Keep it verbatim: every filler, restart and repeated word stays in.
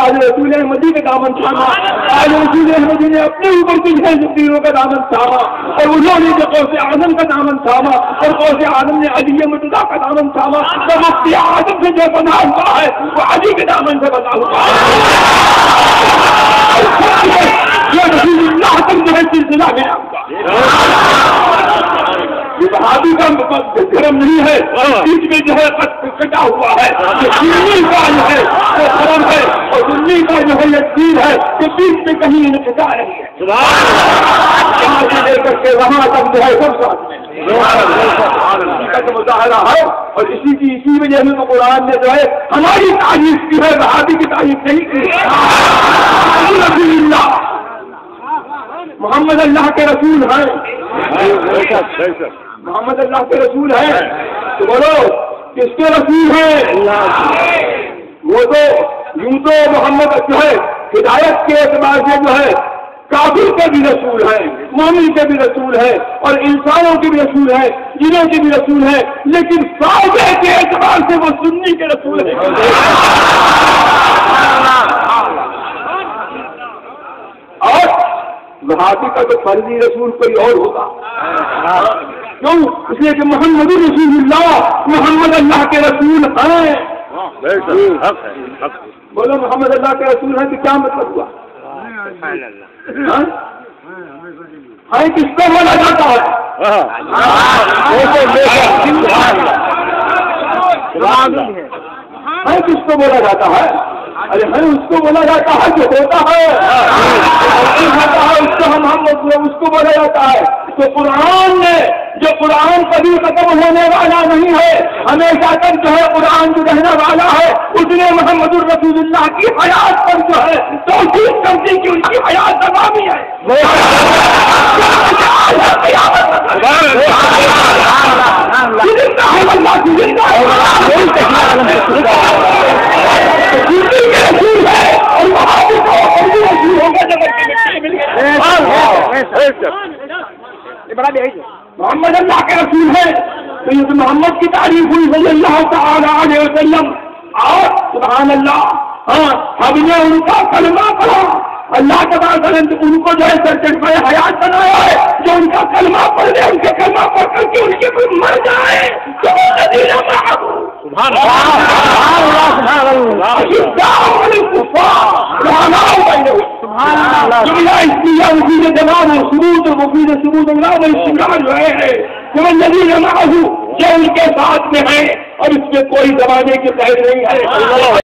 آج رسول احمدی کا دامن تھاما، آج رسول احمدی نے اپنے اوپر کچھ ہے تینوں کا دامن تھاما، اور انہوں نے جو غوث اعظم کا دامن تھاما، اور غوث اعظم نے علی مرتضیٰ کا دامن تھاما، تو مفتی اعظم سے جو بنا ہوا ہے وہ علی کے دامن سے بنا ہوا ہے۔ یہ رسول اللہ تک جو ہے سلسلہ میں آپ کا یہ بہادی کا دھرم نہیں ہے، بیچ میں جو ہے کٹا ہوا ہے، یہ سنی کا جو ہے وہ دھرم ہے، اور سنی کا جو ہے یہ دین ہے کہ بیچ میں کہیں انقطاع نہیں ہے، یہاں سے لے کر کے وہاں تک جو ہے سب ساتھ میں کا مظاہرہ ہے، اور اسی کی اسی وجہ سے تو قرآن نے جو ہے ہماری تعریف کی ہے، بہادی کی تعریف نہیں کی۔ رسول اللہ محمد اللہ کے رسول ہیں، محمد اللہ کے رسول ہیں، تو بولو کس کے رسول ہیں؟ وہ تو یوں تو محمد جو ہے ہدایت کے اعتبار سے جو ہے کافر کے بھی رسول ہیں، مومن کے بھی رسول ہیں، اور انسانوں کے بھی رسول ہیں، جنوں کے بھی رسول ہیں، لیکن فائدے کے اعتبار سے وہ سنی کے رسول ہیں۔ اور وہابی کا تو فرضی رسول کوئی اور ہوگا، کیوں؟ اس لیے کہ محمد رسول اللہ محمد اللہ کے رسول ہیں۔ بولو محمد اللہ کے رسول ہیں تو کیا مطلب ہوا؟ ہاں کس کو بولا جاتا ہے؟ ہاں کس کو بولا جاتا ہے؟ ارے ہاں اس کو بولا جاتا ہے جو ہوتا ہے، اس کو ہم اس کو بولا جاتا ہے۔ تو قرآن نے جو قرآن کبھی ختم ہونے والا نہیں ہے، ہمیشہ تک جو ہے قرآن جو رہنے والا ہے، اس نے محمد الرسول اللہ کی حیات پر جو ہے توثیق کر دی کہ ان کی حیات تمامی ہے۔ محمد اللہ کے رسول ہے تو یہ محمد کی تعریف ہوئی صلی اللہ تعالی علیہ وسلم، اور سبحان اللہ ہاں ہم نے ان کا کلمہ پڑھا، اللہ تبارک و تعالیٰ ان کو جو ہے سرٹیفکیٹ پر حیات بنایا ہے، جو ان کا کلمہ پڑھ لے، ان کے کلمہ پڑھ کر کے ان کے کوئی مر جائے تو وہ الذین معه سبحان اللہ مفید جواب و ثبوت مفید ثبوت اللہ و استمرار جو ہے کہ الذین معه جو ان کے ساتھ میں ہیں، اور اس میں کوئی زمانے کی قید نہیں ہے۔